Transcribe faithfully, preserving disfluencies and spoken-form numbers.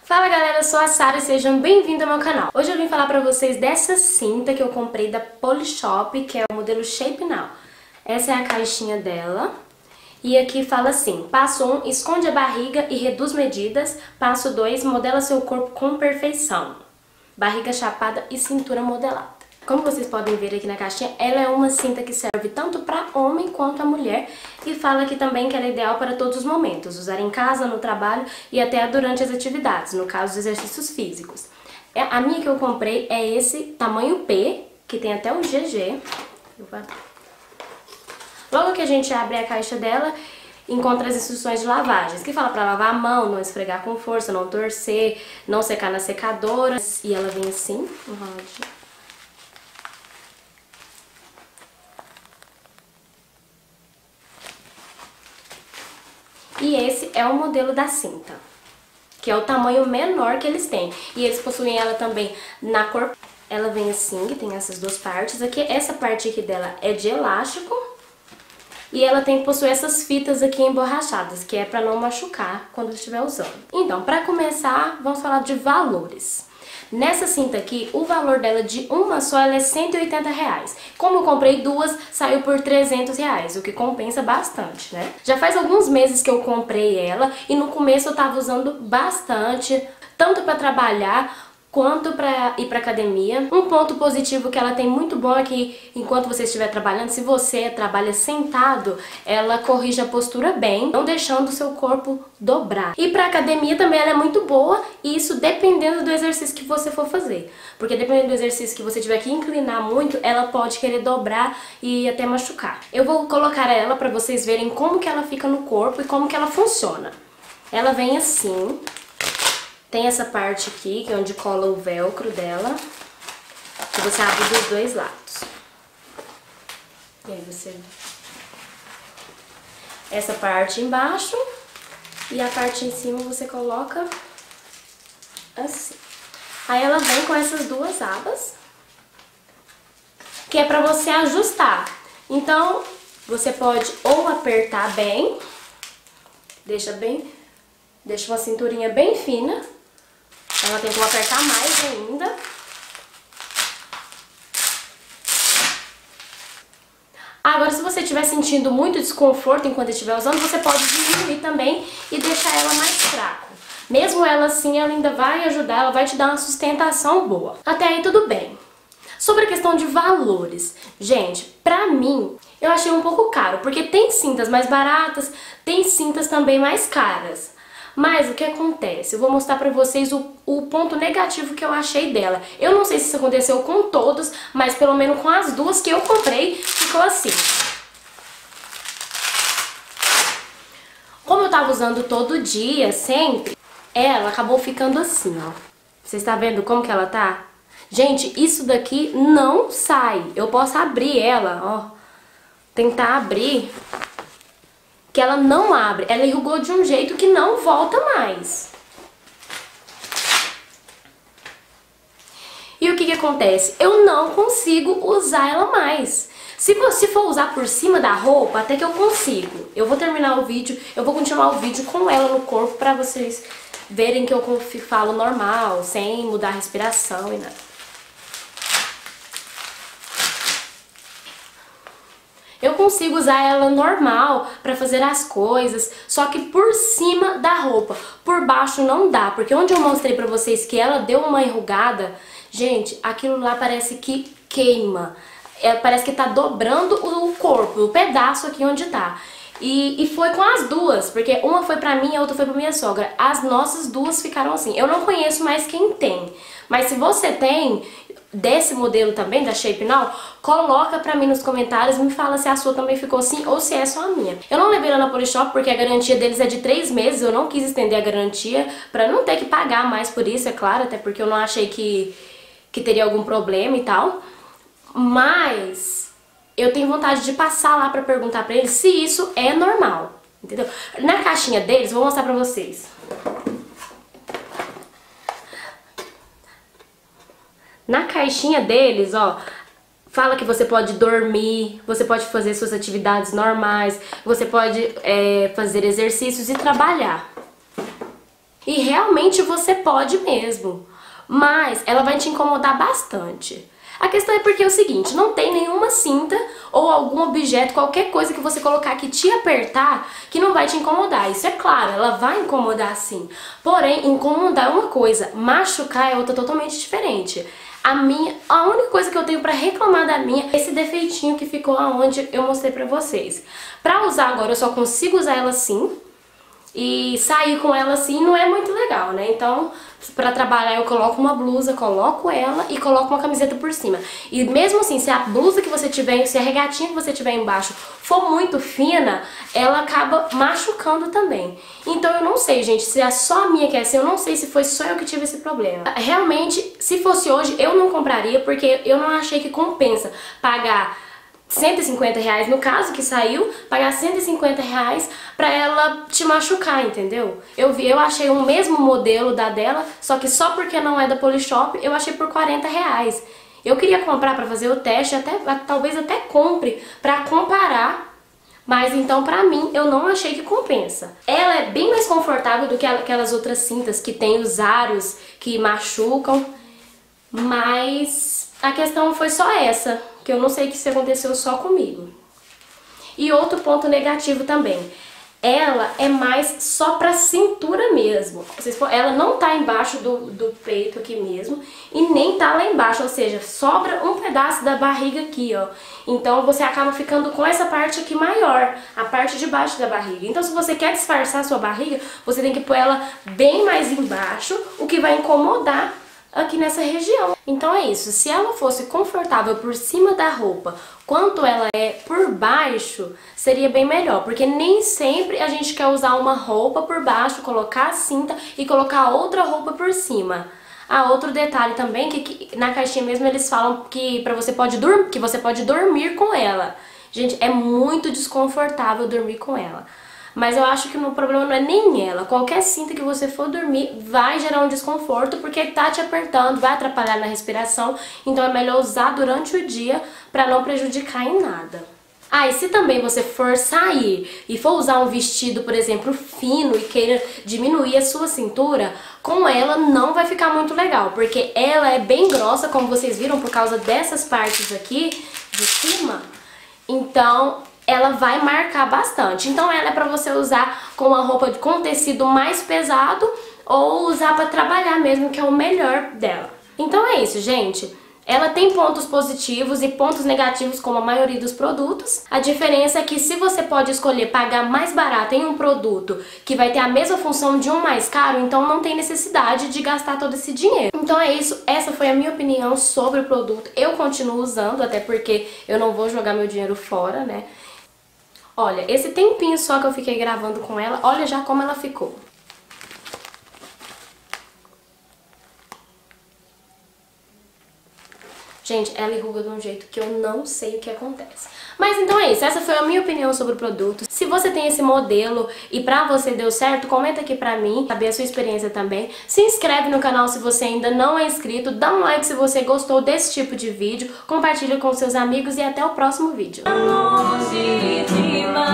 Fala galera, eu sou a Sara e sejam bem-vindos ao meu canal. Hoje eu vim falar pra vocês dessa cinta que eu comprei da Polishop, que é o modelo Shape Now. Essa é a caixinha dela. E aqui fala assim: passo um, esconde a barriga e reduz medidas. Passo dois, modela seu corpo com perfeição. Barriga chapada e cintura modelada. Como vocês podem ver aqui na caixinha, ela é uma cinta que serve tanto para homem quanto a mulher. E fala aqui também que ela é ideal para todos os momentos. Usar em casa, no trabalho e até durante as atividades, no caso dos exercícios físicos. A minha que eu comprei é esse tamanho P, que tem até o G G. Logo que a gente abre a caixa dela, encontra as instruções de lavagens, que fala para lavar a mão, não esfregar com força, não torcer, não secar na secadora. E ela vem assim, enroladinha. E esse é o modelo da cinta, que é o tamanho menor que eles têm. E eles possuem ela também na cor... Ela vem assim, que tem essas duas partes. Aqui, essa parte aqui dela é de elástico. E ela tem que possuir essas fitas aqui emborrachadas, que é para não machucar quando estiver usando. Então, para começar, vamos falar de valores. Nessa cinta aqui, o valor dela de uma só ela é cento e oitenta reais. Como eu comprei duas, saiu por trezentos reais, o que compensa bastante, né? Já faz alguns meses que eu comprei ela e no começo eu tava usando bastante, tanto para trabalhar quanto para ir para academia. Um ponto positivo que ela tem muito bom é que enquanto você estiver trabalhando, se você trabalha sentado, ela corrige a postura bem, não deixando o seu corpo dobrar. E para academia também ela é muito boa, e isso dependendo do exercício que você for fazer. Porque dependendo do exercício que você tiver que inclinar muito, ela pode querer dobrar e até machucar. Eu vou colocar ela para vocês verem como que ela fica no corpo e como que ela funciona. Ela vem assim. Tem essa parte aqui, que é onde cola o velcro dela, que você abre dos dois lados. E aí você... Essa parte embaixo e a parte em cima você coloca assim. Aí ela vem com essas duas abas, que é pra você ajustar. Então, você pode ou apertar bem, deixa bem, deixa uma cinturinha bem fina. Ela tem que apertar mais ainda. Agora, se você estiver sentindo muito desconforto enquanto estiver usando, você pode diminuir também e deixar ela mais fraca. Mesmo ela assim, ela ainda vai ajudar, ela vai te dar uma sustentação boa. Até aí tudo bem. Sobre a questão de valores, gente, pra mim, eu achei um pouco caro, porque tem cintas mais baratas, tem cintas também mais caras. Mas o que acontece? Eu vou mostrar pra vocês o, o ponto negativo que eu achei dela. Eu não sei se isso aconteceu com todos, mas pelo menos com as duas que eu comprei, ficou assim. Como eu tava usando todo dia, sempre, ela acabou ficando assim, ó. Vocês estão vendo como que ela tá? Gente, isso daqui não sai. Eu posso abrir ela, ó. Tentar abrir... que ela não abre, ela enrugou de um jeito que não volta mais. E o que que acontece? Eu não consigo usar ela mais. Se você for usar por cima da roupa, até que eu consigo. Eu vou terminar o vídeo, eu vou continuar o vídeo com ela no corpo pra vocês verem que eu falo normal, sem mudar a respiração e nada. Eu consigo usar ela normal pra fazer as coisas, só que por cima da roupa. Por baixo não dá, porque onde eu mostrei pra vocês que ela deu uma enrugada, gente, aquilo lá parece que queima. É, parece que tá dobrando o corpo, o pedaço aqui onde tá. E, e foi com as duas, porque uma foi pra mim e a outra foi pra minha sogra. As nossas duas ficaram assim. Eu não conheço mais quem tem, mas se você tem... desse modelo também, da Shape Now, coloca pra mim nos comentários e me fala se a sua também ficou assim ou se é só a minha. Eu não levei ela na Polishop porque a garantia deles é de três meses, eu não quis estender a garantia pra não ter que pagar mais por isso, é claro, até porque eu não achei que, que teria algum problema e tal. Mas eu tenho vontade de passar lá pra perguntar pra eles se isso é normal, entendeu? Na caixinha deles, vou mostrar pra vocês. Na caixinha deles, ó, fala que você pode dormir, você pode fazer suas atividades normais, você pode é, fazer exercícios e trabalhar. E realmente você pode mesmo, mas ela vai te incomodar bastante. A questão é porque é o seguinte, não tem nenhuma cinta ou algum objeto, qualquer coisa que você colocar que te apertar, que não vai te incomodar. Isso é claro, ela vai incomodar sim. Porém, incomodar é uma coisa, machucar é outra totalmente diferente. A minha, a única coisa que eu tenho pra reclamar da minha é esse defeitinho que ficou aonde eu mostrei pra vocês. Pra usar agora eu só consigo usar ela assim. E sair com ela assim não é muito legal, né? Então, pra trabalhar eu coloco uma blusa, coloco ela e coloco uma camiseta por cima. E mesmo assim, se a blusa que você tiver, se a regatinha que você tiver embaixo for muito fina, ela acaba machucando também. Então eu não sei, gente, se é só a minha que é assim, eu não sei se foi só eu que tive esse problema. Realmente, se fosse hoje, eu não compraria, porque eu não achei que compensa pagar cento e cinquenta reais, no caso que saiu, pagar cento e cinquenta reais pra ela te machucar, entendeu? Eu vi, eu achei o mesmo modelo da dela, só que só porque não é da Polishop, eu achei por quarenta reais. Eu queria comprar pra fazer o teste, até, talvez até compre pra comparar, mas então pra mim eu não achei que compensa. Ela é bem mais confortável do que aquelas outras cintas que tem os aros que machucam, mas a questão foi só essa, que eu não sei que isso aconteceu só comigo. E outro ponto negativo também, ela é mais só pra cintura mesmo. Ela não tá embaixo do, do peito aqui mesmo e nem tá lá embaixo, ou seja, sobra um pedaço da barriga aqui, ó. Então você acaba ficando com essa parte aqui maior, a parte de baixo da barriga. Então se você quer disfarçar a sua barriga, você tem que pôr ela bem mais embaixo, o que vai incomodar aqui nessa região. Então é isso, se ela fosse confortável por cima da roupa, quanto ela é por baixo, seria bem melhor, porque nem sempre a gente quer usar uma roupa por baixo, colocar a cinta e colocar outra roupa por cima. Ah, outro detalhe também, que, que na caixinha mesmo eles falam que, pra você pode dur- que você pode dormir com ela. Gente, é muito desconfortável dormir com ela. Mas eu acho que o problema não é nem ela. Qualquer cinta que você for dormir vai gerar um desconforto porque tá te apertando, vai atrapalhar na respiração. Então é melhor usar durante o dia para não prejudicar em nada. Ah, e se também você for sair e for usar um vestido, por exemplo, fino e queira diminuir a sua cintura, com ela não vai ficar muito legal, porque ela é bem grossa, como vocês viram, por causa dessas partes aqui de cima. Então ela vai marcar bastante. Então ela é pra você usar com uma roupa com tecido mais pesado ou usar pra trabalhar mesmo, que é o melhor dela. Então é isso, gente. Ela tem pontos positivos e pontos negativos como a maioria dos produtos. A diferença é que se você pode escolher pagar mais barato em um produto que vai ter a mesma função de um mais caro, então não tem necessidade de gastar todo esse dinheiro. Então é isso, essa foi a minha opinião sobre o produto. Eu continuo usando, até porque eu não vou jogar meu dinheiro fora, né? Olha, esse tempinho só que eu fiquei gravando com ela, olha já como ela ficou. Gente, ela enruga de um jeito que eu não sei o que acontece. Mas então é isso, essa foi a minha opinião sobre o produto. Se você tem esse modelo e pra você deu certo, comenta aqui pra mim, saber a sua experiência também. Se inscreve no canal se você ainda não é inscrito, dá um like se você gostou desse tipo de vídeo, compartilha com seus amigos e até o próximo vídeo.